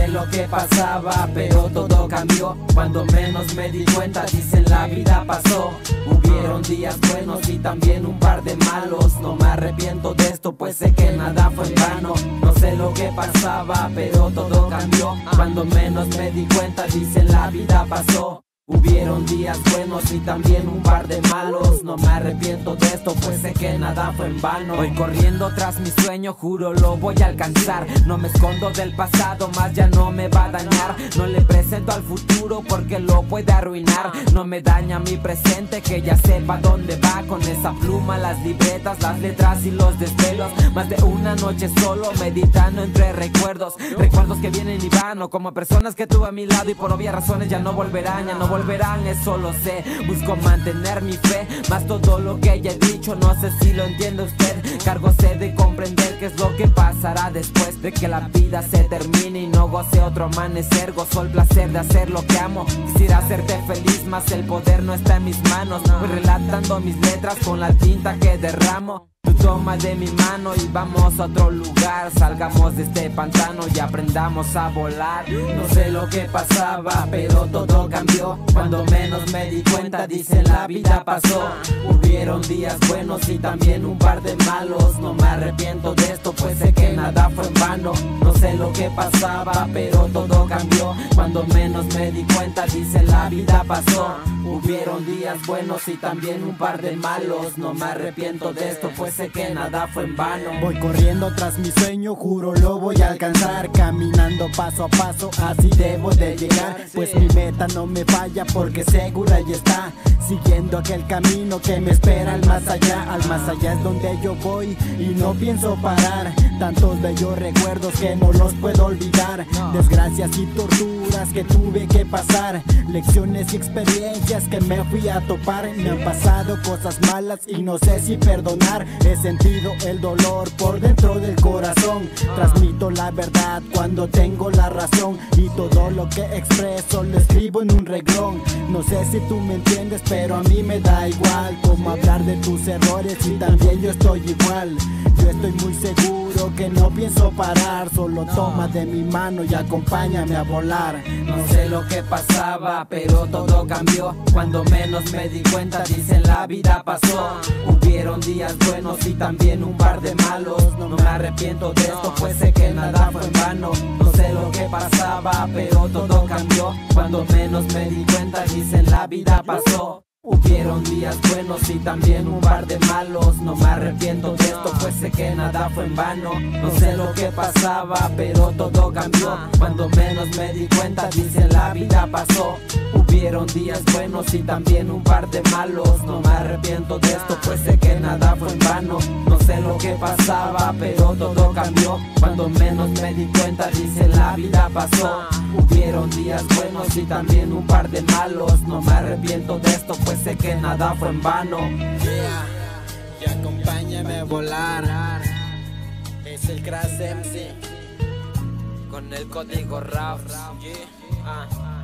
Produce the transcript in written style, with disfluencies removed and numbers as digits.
lo que pasaba, pero todo cambió cuando menos me di cuenta. Dicen la vida pasó. Hubieron días buenos y también un par de malos. No me arrepiento de esto, pues sé que nada fue en vano. No sé lo que pasaba, pero todo cambió cuando menos me di cuenta. Dicen la vida pasó. Hubieron días buenos y también un par de malos. No me arrepiento de esto, pues sé que nada fue en vano. Voy corriendo tras mi sueño, juro lo voy a alcanzar. No me escondo del pasado, más ya no me va a dañar. No le presento al futuro porque lo puede arruinar. No me daña mi presente, que ya sepa dónde va. Con esa pluma, las libretas, las letras y los desvelos. Más de una noche solo meditando entre recuerdos. Recuerdos que vienen y van, o como personas que tuve a mi lado y por obvias razones ya no volverán, eso lo sé. Busco mantener mi fe, más todo lo que ya he dicho, no sé si lo entiende usted. Cargo sed de comprender qué es lo que pasará después de que la vida se termine y no goce otro amanecer. Gozo el placer de hacer lo que amo. Quisiera hacerte feliz, mas el poder no está en mis manos. Voy relatando mis letras con la tinta que derramo. Tú toma de mi mano y vamos a otro lugar. Salgamos de este pantano y aprendamos a volar. No sé lo que pasaba, pero todo cambió cuando menos me di cuenta. Dicen la vida pasó. Hubieron días buenos y también un par de malos. No me arrepiento de esto, pues sé que nada fue en vano. No sé lo que pasaba, pero todo cambió cuando menos me di cuenta. Dicen la vida pasó. Hubieron días buenos y también un par de malos. No me arrepiento de esto, pues sé que nada fue en vano. Voy corriendo tras mi sueño, juro lo voy a alcanzar. Caminando paso a paso, así debo de llegar. Pues mi meta no me falla porque segura ya está. Siguiendo aquel camino que me espera al más allá. Al más allá es donde yo voy y no pienso parar. Tantos bellos recuerdos que no los puedo olvidar. Desgracias y torturas que tuve que pasar. Lecciones y experiencias que me fui a topar. Me han pasado cosas malas y no sé si perdonar. He sentido el dolor por dentro del corazón. Transmito la verdad cuando tengo la razón. Y todo lo que expreso lo escribo en un renglón. No sé si tú me entiendes, pero a mí me da igual. Como hablar de tus errores y también yo estoy igual. Yo estoy muy seguro que no pienso parar. Solo toma de mi mano y acompáñame a volar. No sé lo que pasaba, pero todo cambió cuando menos me di cuenta. Dicen la vida pasó. Hubieron días buenos y también un par de malos. No me arrepiento de esto, pues sé que nada fue en vano. No sé lo que pasaba, pero todo cambió cuando menos me di cuenta. Dicen la vida pasó. Hubieron días buenos y también un par de malos. No me arrepiento de esto, pues sé que nada fue en vano. No sé lo que pasaba, pero todo cambió cuando menos me di cuenta. Dicen la vida pasó. Hubieron días buenos y también un par de malos. No me arrepiento de esto, pues sé que nada fue en vano. No sé lo que pasaba, pero todo cambió cuando menos me di cuenta. Dicen la vida pasó. Hubieron días buenos y también un par de malos. No me arrepiento de esto, pues sé que nada fue en vano. Y acompáñame a volar. Es el Crash MC con el código RAF.